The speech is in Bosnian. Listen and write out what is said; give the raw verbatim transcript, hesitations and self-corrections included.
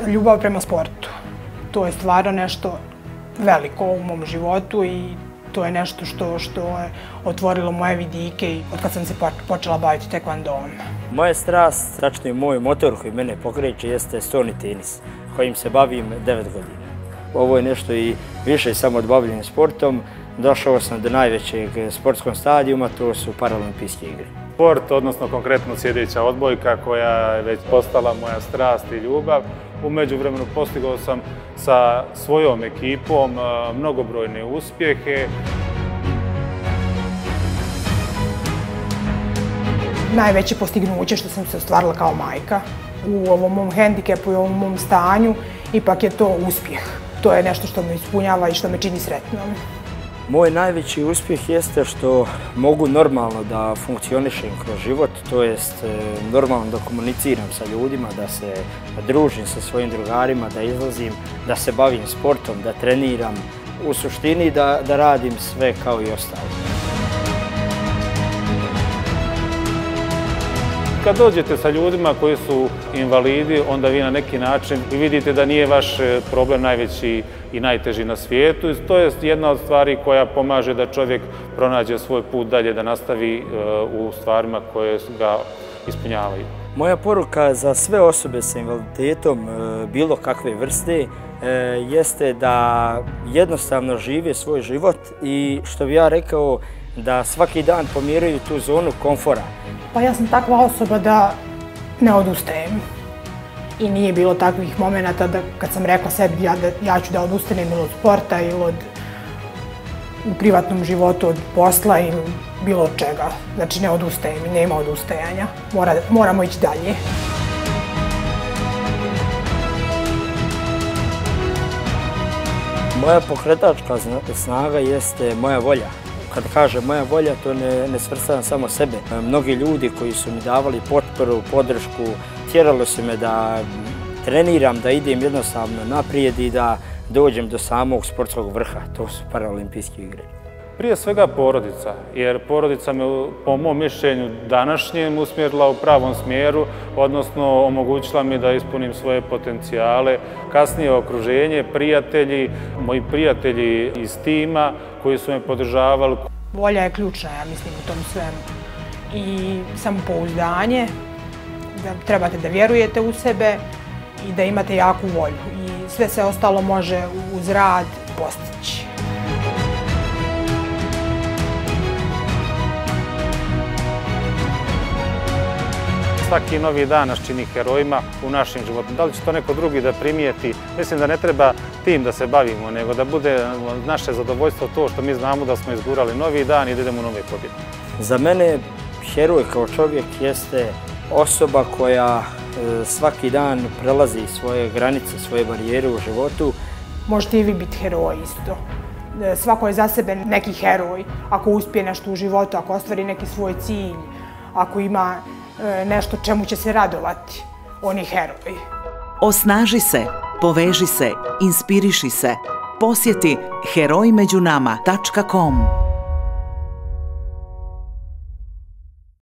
Ljubav prema sportu. To je stvarno nešto veliko u mom životu i to je nešto što, što je otvorilo moje vidike i od kad sam se počela baviti tekvandom. Moja strast, tačno i moj motor koji mene pokreće, jeste stolni tenis, kojim se bavim devet godina. Ovo je nešto i više samo od bavljenja sportom. Došao sam do najvećeg sportskog stadijuma, to su Paraolimpijske igre. Sport, odnosno konkretno sjedeća odbojka koja je već postala moja strast i ljubav. U međuvremenu postigao sam sa svojom ekipom mnogobrojne uspjehe. Najveće postignuće što sam se ostvarila kao majka u ovom mom hendikepu i ovom mom stanju, ipak je to uspjeh. To je nešto što me ispunjava i što me čini sretnom. Moj najveći uspjeh jeste što mogu normalno da funkcionišem kroz život, to jest normalno da komuniciram sa ljudima, da se družim sa svojim drugarima, da izlazim, da se bavim sportom, da treniram. U suštini da, da radim sve kao i ostalo. Kad dođete sa ljudima koji su invalidi, onda vi na neki način vidite da nije vaš problem najveći i najteži na svijetu. To je jedna od stvari koja pomaže da čovjek pronađe svoj put dalje, da nastavi u stvarima koje ga ispunjavaju. Moja poruka za sve osobe sa invaliditetom bilo kakve vrste jeste da jednostavno žive svoj život i, što bi ja rekao, da svaki dan pomjeraju tu zonu komfora. Pa ja sam takva osoba da ne odustajem. I nije bilo takvih momenata da kad sam rekla sebi ja, da, ja ću da odustanem ili od sporta ili od, u privatnom životu od posla ili bilo od čega. Znači ne odustajem i nema odustajanja. Mora, moramo ići dalje. Moja pokretačka snaga jeste moja volja. Kad kažem moja volja, to ne, ne svrstavam samo sebe. Mnogi ljudi koji su mi davali potporu, podršku, tjerali su me da treniram, da idem jednostavno naprijed i da dođem do samog sportskog vrha. To su Paraolimpijske igre. Prije svega porodica, jer porodica me, po mom mišljenju, današnjem usmjerila u pravom smjeru, odnosno omogućila mi da ispunim svoje potencijale. Kasnije okruženje, prijatelji, moji prijatelji iz tima koji su me podržavali. Volja je ključna, ja mislim, u tom svemu. I samopouzdanje, da trebate da vjerujete u sebe i da imate jaku volju. I sve se ostalo može uz rad postići. Svaki novi dan nas čini herojima u našim životima. Da li će to neko drugi da primijeti? Mislim da ne treba tim da se bavimo, nego da bude naše zadovoljstvo to što mi znamo da smo izgurali novi dan i da idemo u nove pobjede. Za mene heroj kao čovjek jeste osoba koja svaki dan prelazi svoje granice, svoje barijere u životu. Možete i vi biti heroj isto. Svako je za sebe neki heroj. Ako uspije nešto u životu, ako ostvari neki svoj cilj, ako ima nešto čemu će se radovati, on je heroj. Osnaži se, poveži se, inspiriši se. Posjeti heroj među nama tačka com.